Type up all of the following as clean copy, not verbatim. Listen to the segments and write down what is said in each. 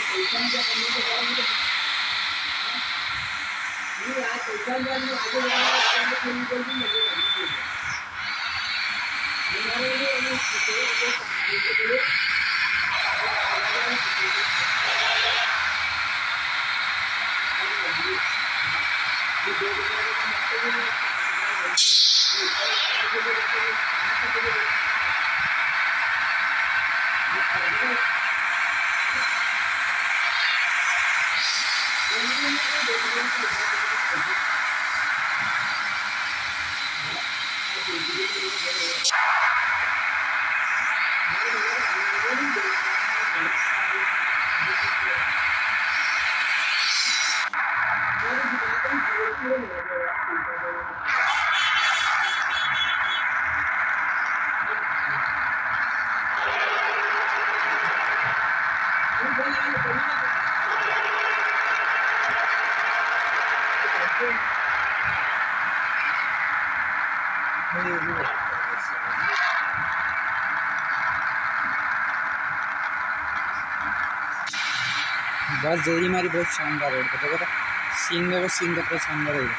बस जोरी मारी बहुत शानदार रोड देखो तो सीन देखो सीन तो पूरा शानदार है।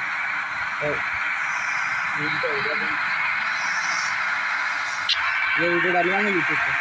ये वीडियो डालूंगा मैं यूट्यूब पे।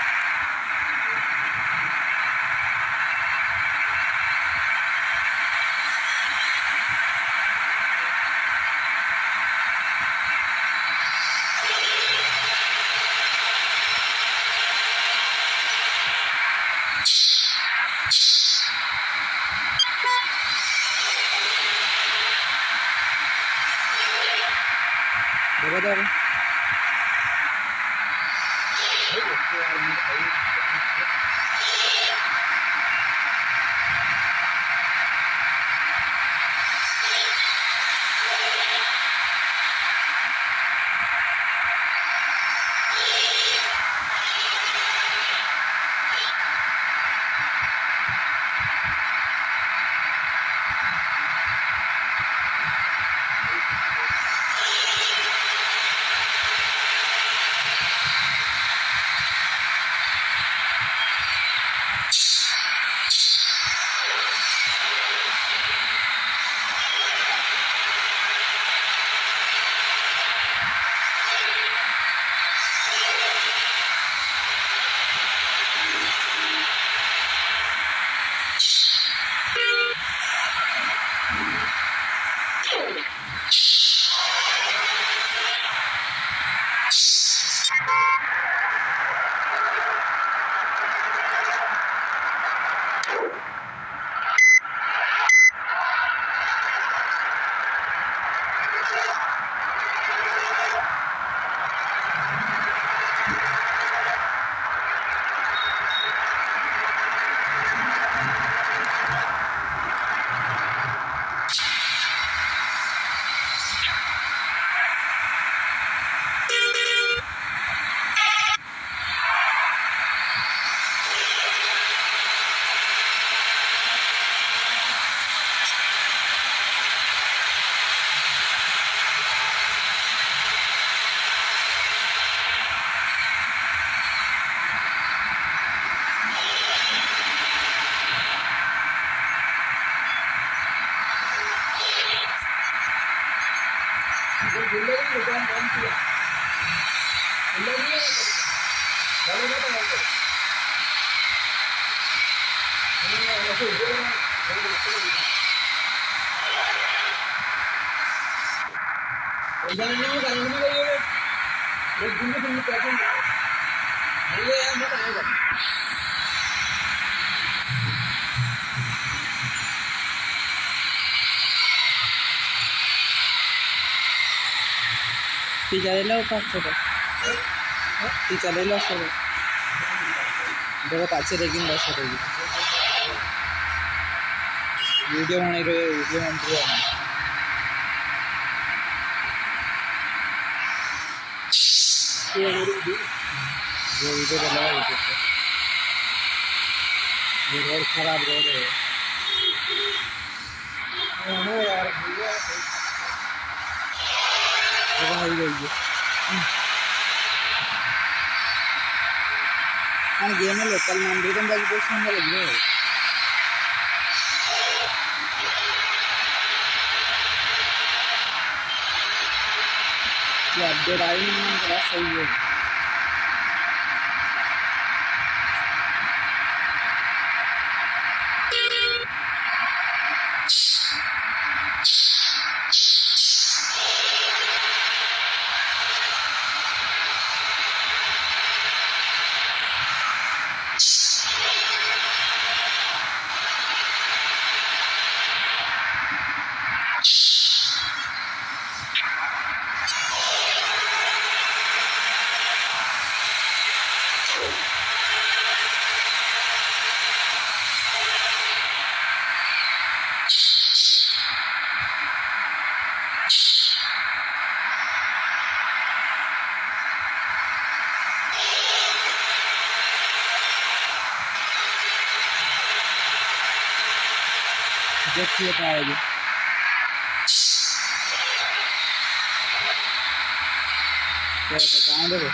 देखो चलेला चलेला सर देखो पाचे रेगिंग बस रहेगी वीडियो बन रही है वीडियो बन रही है जो वीडियो बना है यूट्यूब पे ये रोड खराब रोड है यार गेम लोकल मंदिर बहुत सुंदर लगे। ये अपडेट आई नहीं, उनके पास सही है। देखिए पाएगी कहाँ देखो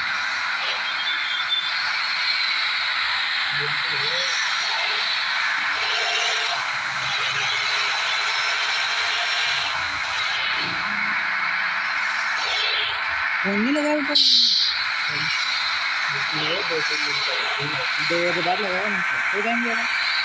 फोन नहीं लगा ऊपर 2 बजे बाद लगाओ ना, कोई टाइम लगा।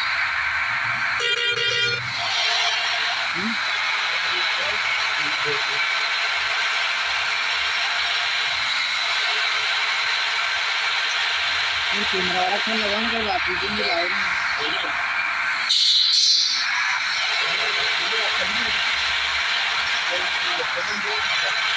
कैमरा वाला फोन लगाओ ना, कोई बात नहीं लगाओ।